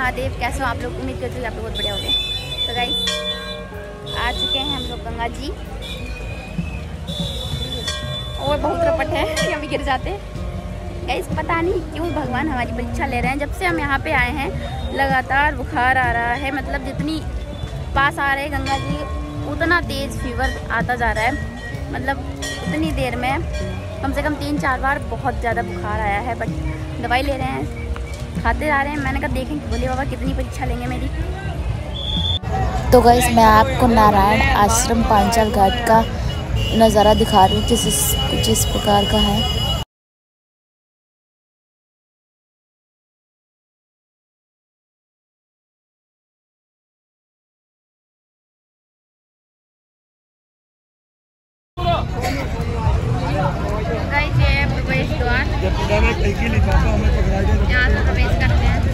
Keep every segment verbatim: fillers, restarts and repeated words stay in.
महादेव। कैसे हो आप लोग? उम्मीद करती हूँ आप लोग बहुत बढ़िया हो गए। तो गाइस आ चुके हैं हम लोग गंगा जी, और बहुत रपट है कि हम भी गिर जाते हैं। गाइस पता नहीं क्यों भगवान हमारी परीक्षा ले रहे हैं। जब से हम यहाँ पे आए हैं लगातार बुखार आ रहा है, मतलब जितनी पास आ रहे हैं गंगा जी उतना तेज़ फीवर आता जा रहा है। मतलब उतनी देर में कम से कम तीन चार बार बहुत ज़्यादा बुखार आया है, बट दवाई ले रहे हैं, खाते जा रहे हैं। मैंने कहा देखें भोले बाबा कितनी परीक्षा लेंगे मेरी। तो गाइस मैं आपको नारायण आश्रम पांचाल घाट का नज़ारा दिखा रही हूँ, किस कुछ इस प्रकार का है। गाइस ये है प्रवेश द्वार, यहाँ से प्रवेश करते हैं।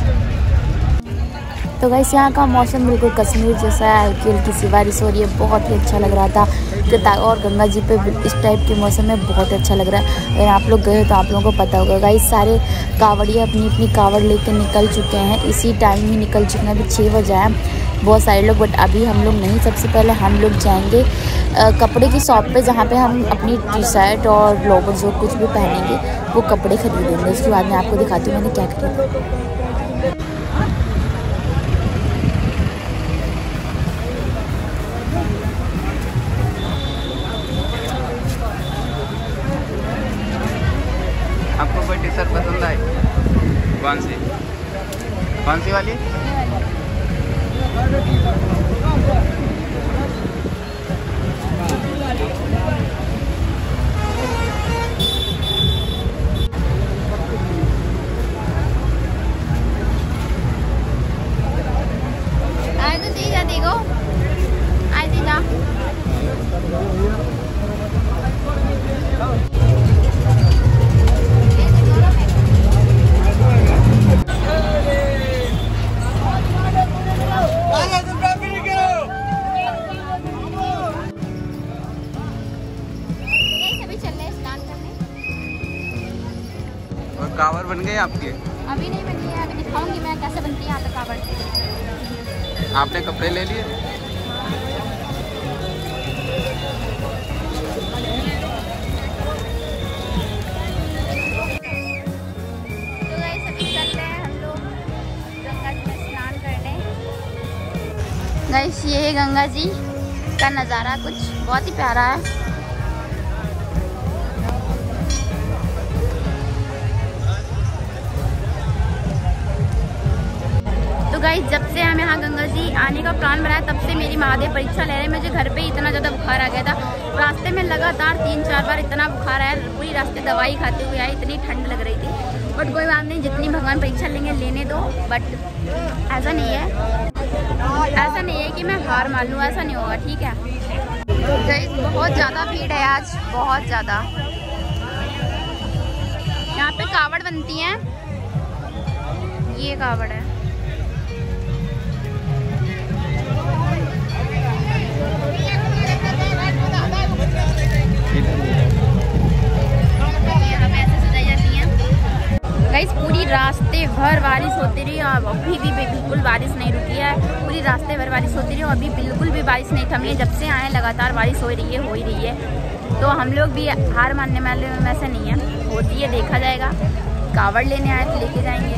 तो गाइस यहाँ का मौसम बिल्कुल कश्मीर जैसा है, हल्की हल्की सी बारिश हो रही है, बहुत ही अच्छा लग रहा था। और गंगा जी पे इस टाइप के मौसम में बहुत अच्छा लग रहा है। अगर आप लोग गए तो आप लोगों को पता होगा। गाइस सारे कावड़िया अपनी अपनी कावड़ लेकर निकल चुके हैं, इसी टाइम ही निकल चुके हैं। अभी छः बजे हैं बहुत सारे लोग, बट अभी हम लोग नहीं। सबसे पहले हम लोग जाएंगे आ, कपड़े की शॉप पे, जहाँ पे हम अपनी टी शर्ट और लोवर जो कुछ भी पहनेंगे वो कपड़े खरीदेंगे। उसके बाद मैं आपको दिखाती हूँ मैंने क्या खरीदा। आपको कोई टी शर्ट पसंद आई? कौन सी कौन सी वाली? आए तो दीजा देखो, आए दीजा। कावड़ बन गई आपकी? अभी नहीं बनी है, अभी दिखाऊंगी मैं कैसे बनती है यहाँ पे कावड़। आपने कपड़े ले लिए? तो गाइस अभी चलते हैं हम लोग गंगा जी में स्नान करने। गाइस ये है गंगा जी का नज़ारा, कुछ बहुत ही प्यारा है। तो गाइस जब से हम यहाँ गंगा जी आने का प्लान बनाया तब से मेरी महादेव परीक्षा ले रहे हैं। मुझे घर पे इतना ज़्यादा बुखार आ गया था, रास्ते में लगातार तीन चार बार इतना बुखार आया, पूरी रास्ते दवाई खाते हुए आई, इतनी ठंड लग रही थी। बट कोई बात नहीं, जितनी भगवान परीक्षा लेंगे लेने दो। बट ऐसा नहीं है ऐसा नहीं है कि मैं हार मान लूँ, ऐसा नहीं होगा, ठीक है। गाइस बहुत ज़्यादा भीड़ है आज, बहुत ज़्यादा। यहाँ पे कावड़ बनती हैं, ये कावड़ है। गाइस पूरी रास्ते भर बारिश होती रही और अभी भी बिल्कुल बारिश नहीं रुकी है। पूरी रास्ते भर बारिश होती रही और अभी बिल्कुल भी बारिश नहीं थमी है। जब से आए लगातार बारिश हो रही है हो ही रही है। तो हम लोग भी हार मानने वाले में से नहीं है, होती है देखा जाएगा। कावड़ लेने आए तो लेके जाएंगे।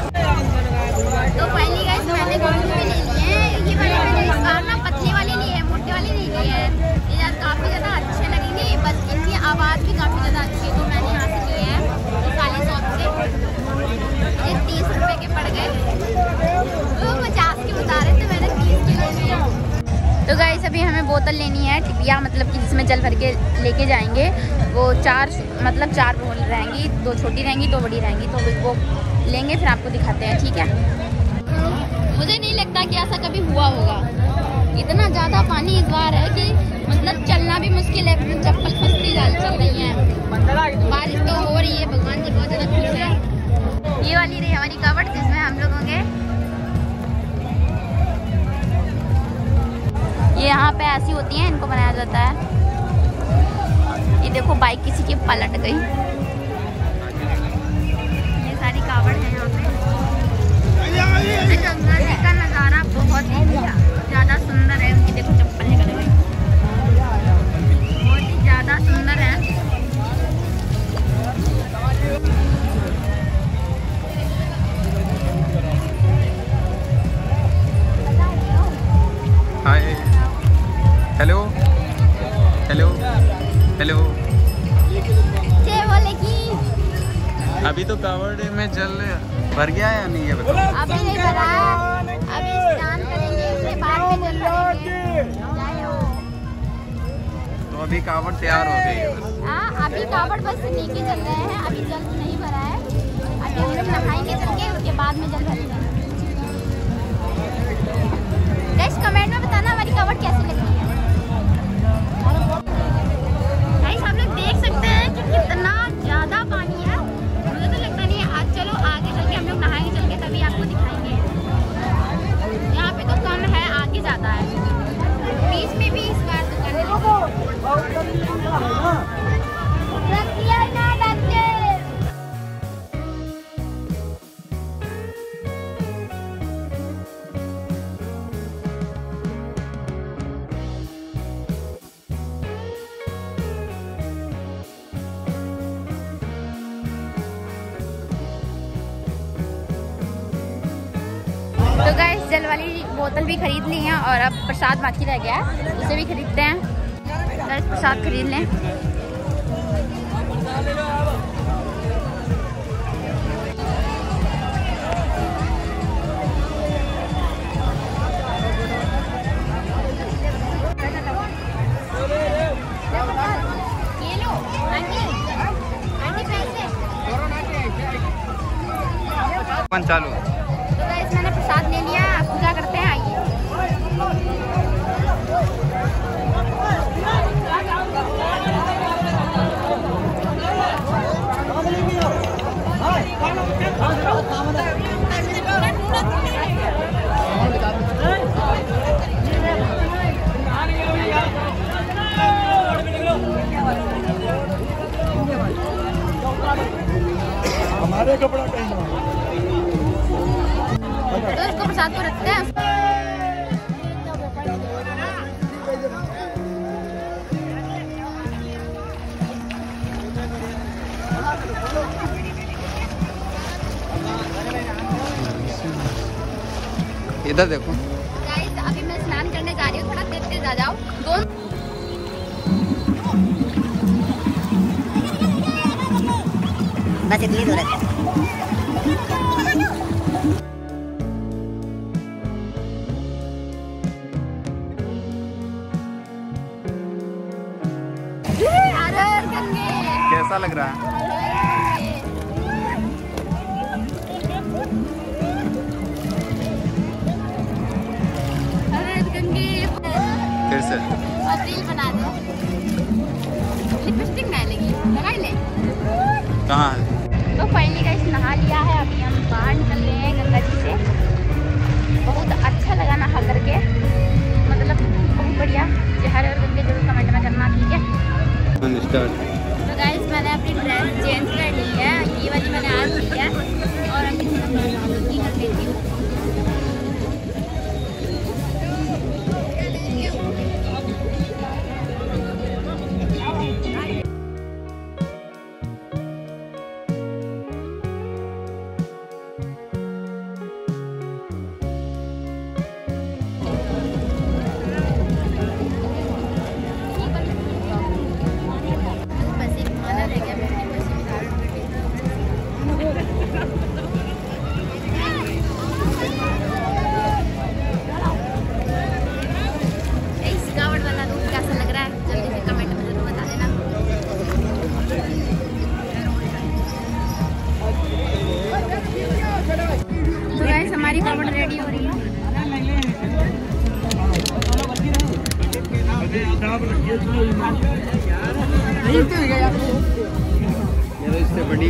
तो पहली गाइस मैंने कौन सी भी ले ली है, ये वाली मैंने इस बार ना पतली वाली ली है, मोटी वाली नहीं ली है। ये काफ़ी ज़्यादा अच्छे लगेंगे, बस इनकी आवाज़ भी काफ़ी ज़्यादा अच्छी है। तो मैंने यहाँ से लिए है इस वाली शॉप से। ये तीस रुपए के पड़ गए, वो पचास के बता रहे थे, मैंने तीस के ले लिया। तो गाइस अभी हमें बोतल लेनी है, टिबिया, मतलब कि जिसमें जल भर के लेके जाएंगे। वो चार मतलब चार बोल रहेंगी, दो छोटी रहेंगी दो बड़ी रहेंगी। तो वो लेंगे फिर आपको दिखाते हैं, ठीक है। मुझे नहीं लगता कि ऐसा कभी हुआ होगा। इतना ज़्यादा पानी इस बार है कि मतलब चलना भी मुश्किल है, चप्पल फंसती चल रही है। बारिश तो हो रही है, भगवान जी बहुत ज़्यादा खुश है। ये वाली रही हमारी कावड़ जिसमें हम लोग होंगे। ये यहाँ पे ऐसी होती हैं, इनको बनाया जाता है। ये देखो बाइक किसी की पलट गई। ये सारी कावड़ है यहाँ पे। गंगा जी का नज़ारा बहुत ही ज़्यादा सुंदर है। उनकी देखो चप्पल निकल गई, बहुत ही ज़्यादा सुंदर है। Hi, hello hello hello. अभी तो कावड़ में जल भर गया है या नहीं है बताओ? अभी नहीं भरा है, अभी स्नान करेंगे उसके बाद में जल भरेंगे। तो अभी कावड़ तैयार हो गई है। हाँ, अभी कावड़ बस लेके चल रहे हैं, अभी जल नहीं भरा है। अभी हम लोग नहाएंगे चल के, उसके बाद में जल भरेंगे। गाइस कमेंट में बताना हमारी कावड़ कैसी लगती है। गाइस आप लोग देख सकते हैं कि कितना ज़्यादा पानी है। मुझे तो लगता नहीं है, आज चलो आगे चल के हम लोग नहाएंगे चल के, तभी आपको दिखाएंगे। यहाँ पे तो कम है, आगे ज़्यादा है। बीच में भी इस बार दुकानें तो गाइस जल वाली बोतल भी खरीद ली है और अब प्रसाद बाकी रह गया है, उसे भी खरीदते हैं। गाइस प्रसाद खरीद लें। ये लो आंटी, आंटी पैसे चालू। तो गाइस मैंने प्रसाद ले लिया, आप पूजा करते हैं, आइए। हमारे कपड़ा कहीं ना तो इसको प्रसाद को रखते हैं। इधर देखो। गाइस अभी मैं स्नान करने जा रही हूँ, थोड़ा तेज तेज आ जाओ। दो बस इतनी दूर है। कैसा लग रहा है? फिर से और रील बना दो। लिपस्टिक नहीं लगी, लगाई ले। कहाँ है? तो फाइनली गाइस नहा लिया है, अभी हम बाहर निकल रहे हैं गंगा जी से। बहुत अच्छा लगा नहा करके, मतलब बहुत बढ़िया। हर और गंगे जरूर कमेंट में करना, ठीक है? तो गाइस मैंने अपनी ड्रेस चेंज कर ली है, ये वाली मैंने आज ली है और अभी की कर लेती हूँ। हमारी कावड़ रेडी हो रही है। इससे बड़ी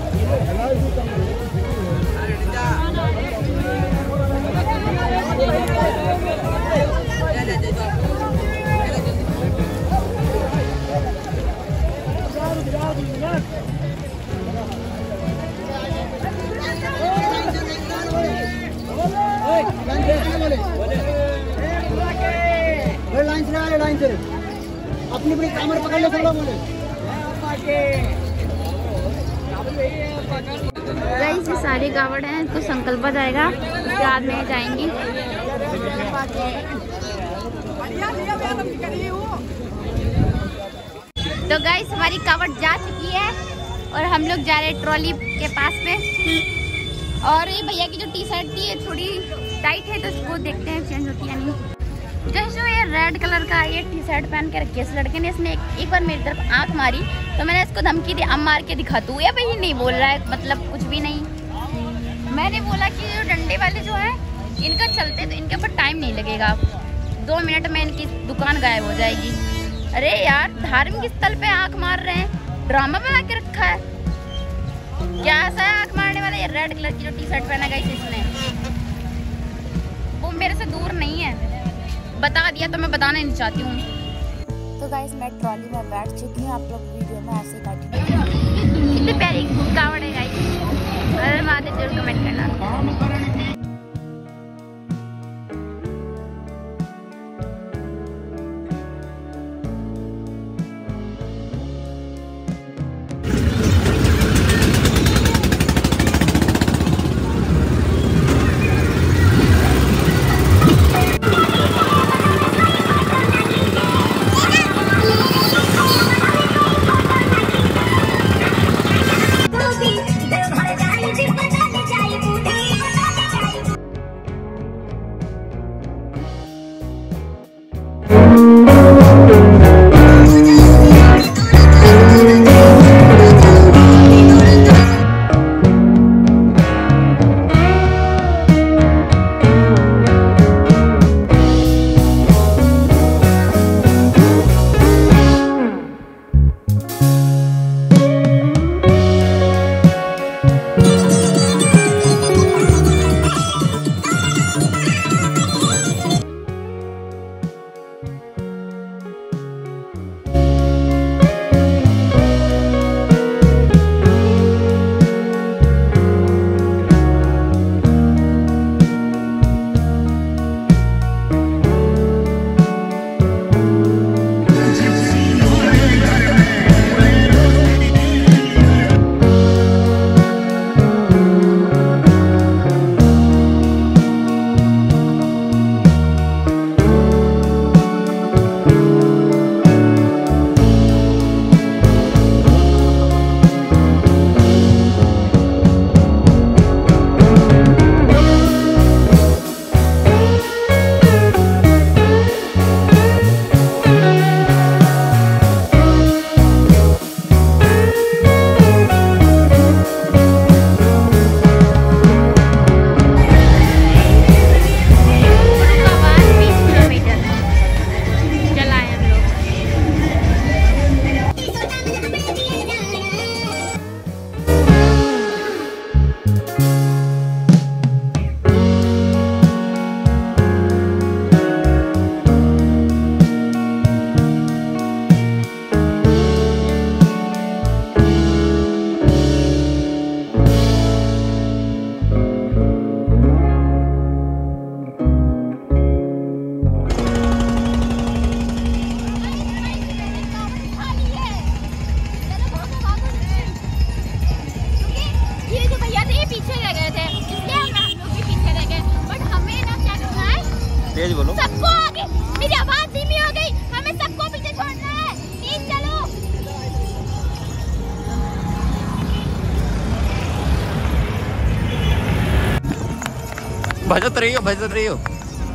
है। अपनी अपनी कैमरा पकड़ लो, बोले गाइस ये सारे कावड़ हैं, तो संकल्प जाएगा उसके बाद में जाएंगी। तो गाइस हमारी कावड़ जा चुकी है और हम लोग जा रहे हैं ट्रॉली के पास में। और ये भैया की जो टी शर्ट थी ये थोड़ी टाइट है, तो उसको देखते हैं चेंज होती है नहीं। जैसे ये रेड कलर का ये टी शर्ट पहन के रखी है इस लड़के ने, इसने एक, एक बार मेरी तरफ आंख मारी तो मैंने इसको धमकी दी, अब मार के दिखा तू। ये भाई नहीं बोल रहा है, मतलब कुछ भी नहीं। मैंने बोला कि जो डंडे वाले जो है इनका चलते तो इनके ऊपर टाइम नहीं लगेगा, दो मिनट में इनकी दुकान गायब हो जाएगी। अरे यार धार्मिक स्थल पे आंख मार रहे हैं, ड्रामा बना के रखा है क्या? ऐसा है आंख मारने वाला? ये रेड कलर की जो टी शर्ट पहना गई इसने, वो मेरे से दूर नहीं है, बता दिया तो मैं बताना नहीं चाहती हूँ। तो गाइस मैं ट्रॉली में बैठ चुकी हूँ, आप लोग वीडियो में ऐसे कंटिन्यू। कितनी प्यारी कावड़ है गाइस, अगर माते जरूर कमेंट करना। तेज बोलो। सबको आगे, मेरी आवाज धीमी हो गई, हमें सबको पीछे छोड़ना है, प्लीज चलो। भजत रही हो, भजत रही हो।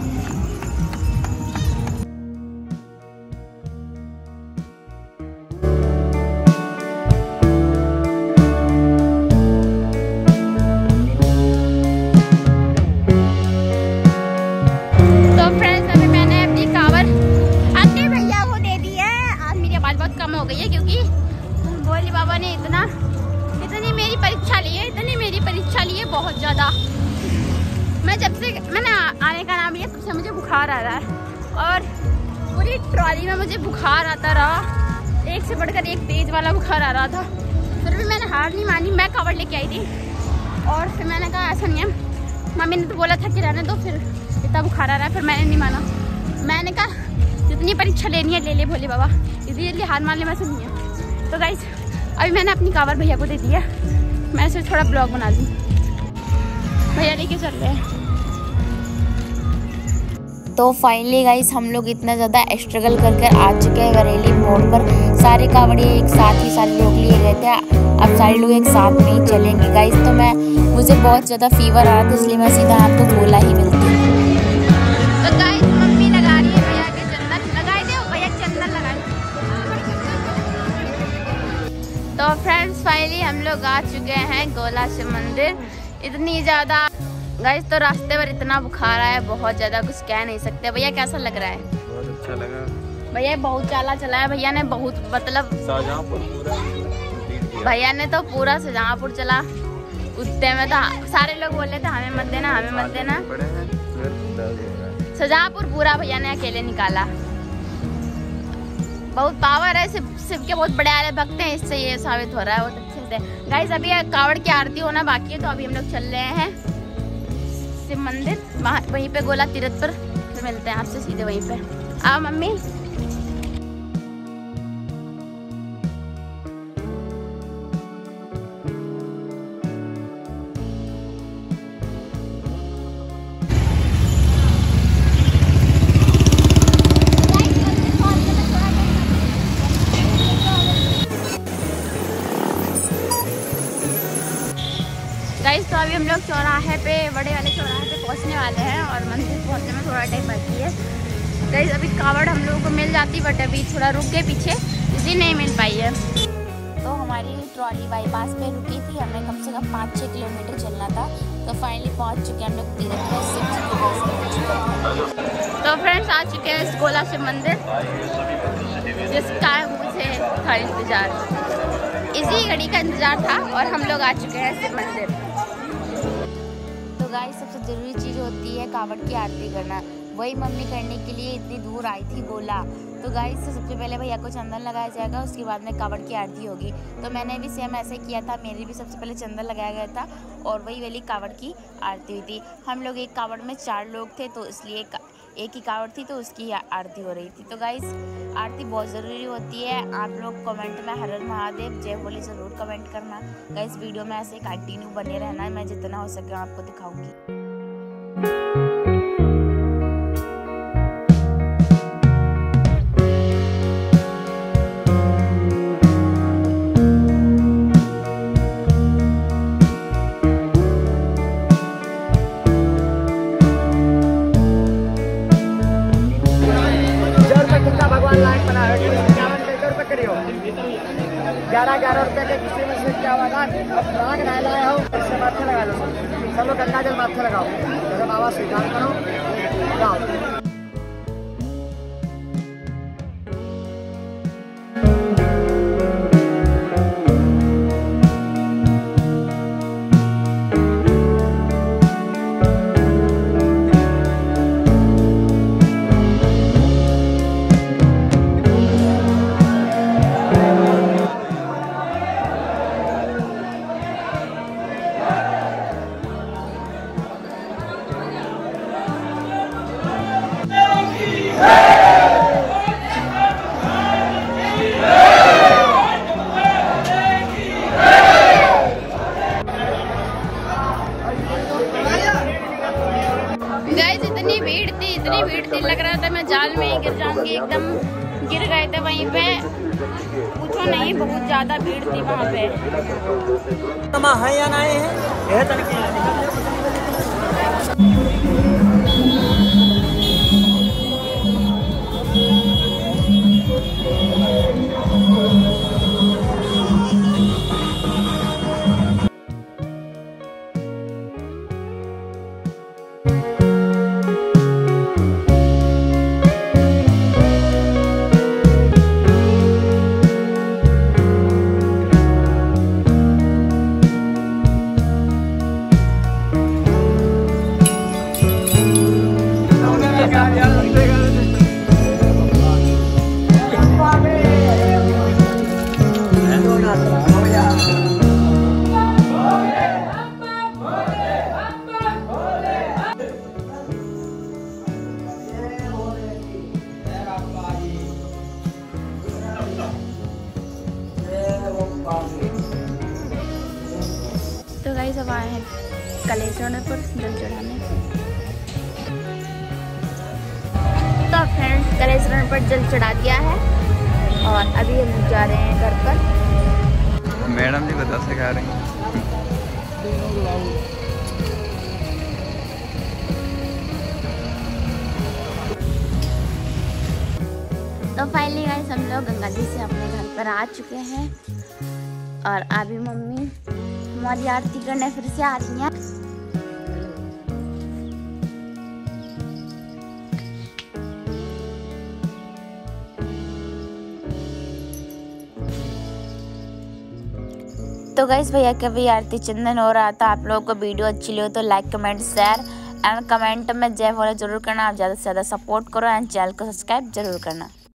कम हो गई है क्योंकि भोले बाबा ने इतना इतनी मेरी परीक्षा ली है, इतनी मेरी परीक्षा ली है बहुत ज़्यादा। मैं जब से मैंने आने का नाम लिया तब से मुझे बुखार आ रहा है और पूरी ट्रॉली में मुझे बुखार आता रहा, एक से बढ़कर एक तेज वाला बुखार आ रहा था। फिर हार नहीं मानी, मैं कावड़ लेके आई थी। और फिर मैंने कहा ऐसा नहीं है, मम्मी ने तो बोला था कि रहने दो, फिर इतना बुखार आ रहा है, फिर मैंने नहीं माना। मैंने कहा जितनी परीक्षा लेनी है ले ले भोले बाबा, इसीलिए हार मान ले, मैं सुनिए। तो गाइस अभी मैंने अपनी कावड़ भैया को दे दी है, मैं सिर्फ थोड़ा ब्लॉग बना दूँ। भैया लेके चल रहे हैं। तो फाइनली गाइस हम लोग इतना ज़्यादा स्ट्रगल कर कर आ चुके हैं बरेली मोड़ पर। सारे कावड़िए एक साथ ही सारे लोग लिए गए थे, अब सारे लोग एक साथ में ही चलेंगे गाइस। तो मैं मुझे बहुत ज़्यादा फीवर आ रहा था, इसलिए मैं सीधा आपको गोला ही मिलती। तो गाइस मम्मी लगा रही है भैया के चंदन, लगाई दे भैया चंदन लगाए। तो फ्रेंड्स फाइनली हम लोग आ चुके हैं गोला शिव मंदिर। इतनी ज़्यादा गाइस तो रास्ते पर इतना बुखार आया है, बहुत ज़्यादा कुछ कह नहीं सकते। भैया कैसा लग रहा है? बहुत अच्छा लगा भैया, बहुत चाला चलाया भैया ने, बहुत मतलब शाहजहांपुर पूरा, भैया ने तो पूरा शाहजहांपुर चला। कुत्ते में तो सारे लोग बोल रहे थे हमें मत देना, हमें मत देना। शाहजहांपुर पूरा भैया ने अकेले निकाला। बहुत पावर है, शिव शिव के बहुत बड़े आले भक्त हैं, इससे ये साबित हो रहा है बहुत अच्छे से। गाइस अभी कावड़ की आरती होना बाकी है, तो अभी हम लोग चल रहे हैं शिव मंदिर, वहाँ वहीं पे गोला तीर्थ पर। फिर मिलते हैं आपसे सीधे वहीं पे। आओ मम्मी। गाइस तो अभी हम लोग चौराहे पे, बड़े वाले चौराहे पे पहुंचने वाले हैं और मंदिर पहुंचने में थोड़ा टाइम बाकी है। गाइस अभी कावड़ हम लोगों को मिल जाती, बट अभी थोड़ा रुक गए पीछे, इसलिए नहीं मिल पाई है। तो हमारी ट्रॉली बाईपास पे रुकी थी, हमें कम से कम पाँच छः किलोमीटर चलना था। तो फाइनली पहुंच चुके हैं हम लोग तीर्थ में, शिव जी के दर्शन। तो फ्रेंड्स आ चुके हैं इस गोला शिव मंदिर, जिसका मुझे था इंतजार, इसी घड़ी का इंतजार था, और हम लोग आ चुके हैं शिव मंदिर। तो गाइस सबसे ज़रूरी चीज़ होती है कावड़ की आरती करना, वही मम्मी करने के लिए इतनी दूर आई थी गोला। तो गाइस तो सबसे पहले भैया को चंदन लगाया जाएगा, उसके बाद में कावड़ की आरती होगी। तो मैंने भी सेम ऐसे किया था, मेरे भी सबसे पहले चंदन लगाया गया था और वही वाली कावड़ की आरती हुई थी। हम लोग एक कावड़ में चार लोग थे, तो इसलिए एक ही कावड़ थी, तो उसकी आरती हो रही थी। तो गाइस आरती बहुत ज़रूरी होती है। आप लोग कमेंट में हर हर महादेव जय बोले ज़रूर कमेंट करना। गाइस वीडियो में ऐसे कंटिन्यू बने रहना है, मैं जितना हो सके आपको दिखाऊंगी। ग्यारह ग्यारह रुपये के किसी में से क्या हुआ ना, अब राग नहा लाया हो, इससे माथे लगा लो सब लोग, गंगा जल माथे लगाओ, जैसे बाबा स्वीकार करो, लगाओ। इतनी भीड़ थी, इतनी भीड़ थी, लग रहा था मैं जाल में ही गिर जाऊंगी, एकदम गिर गए थे वहीं पे, पूछो नहीं, बहुत ज्यादा भीड़ थी वहाँ पे। है या नहीं है? गई सब आए हैं कलेश्वर पर जल चढ़ाने। तो फ्रेंड्स कलेश्वर पर जल चढ़ा दिया है और अभी हम जा रहे हैं घर पर। मैडम जी बता सिखा रही हैं। तो फाइनली गाइस हम लोग गंगा जी से अपने घर पर आ चुके हैं और अभी मम्मी हमारी आरती करने फिर से आ रही हैं। तो गाइस भैया का भी आरती चंदन हो रहा था। आप लोगों को वीडियो अच्छी लगी तो like comment share and comment में जय बोले जरूर करना। आप ज़्यादा से ज़्यादा सपोर्ट करो एंड चैनल को सब्सक्राइब जरूर करना।